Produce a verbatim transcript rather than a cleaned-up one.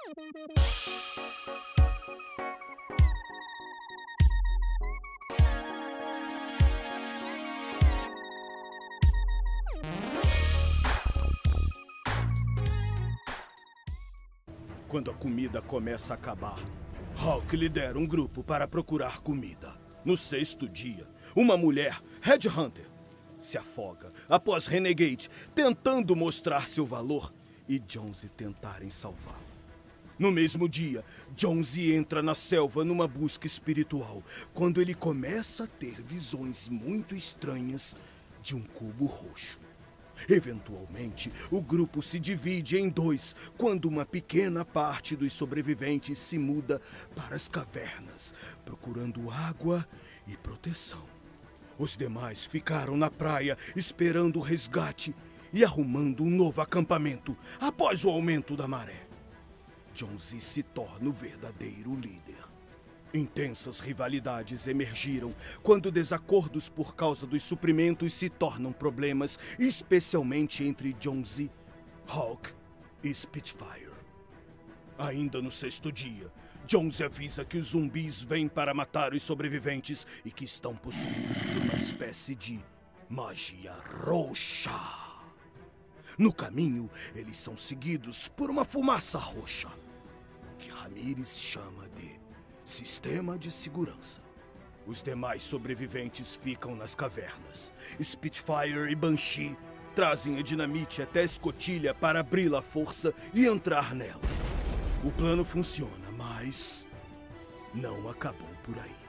Quando a comida começa a acabar, Hulk lidera um grupo para procurar comida. No sexto dia, uma mulher, Red Hunter, se afoga após Renegade tentando mostrar seu valor e Jonesy tentarem salvá-la. No mesmo dia, Jonesy entra na selva numa busca espiritual, quando ele começa a ter visões muito estranhas de um cubo roxo. Eventualmente, o grupo se divide em dois quando uma pequena parte dos sobreviventes se muda para as cavernas, procurando água e proteção. Os demais ficaram na praia esperando o resgate e arrumando um novo acampamento após o aumento da maré. Jonesy se torna o verdadeiro líder. Intensas rivalidades emergiram quando desacordos por causa dos suprimentos se tornam problemas, especialmente entre Jonesy, Hulk e Spitfire. Ainda no sexto dia, Jonesy avisa que os zumbis vêm para matar os sobreviventes e que estão possuídos por uma espécie de magia roxa. No caminho, eles são seguidos por uma fumaça roxa, que Ramirez chama de Sistema de Segurança. Os demais sobreviventes ficam nas cavernas. Spitfire e Banshee trazem a dinamite até a escotilha para abri-la à força e entrar nela. O plano funciona, mas não acabou por aí.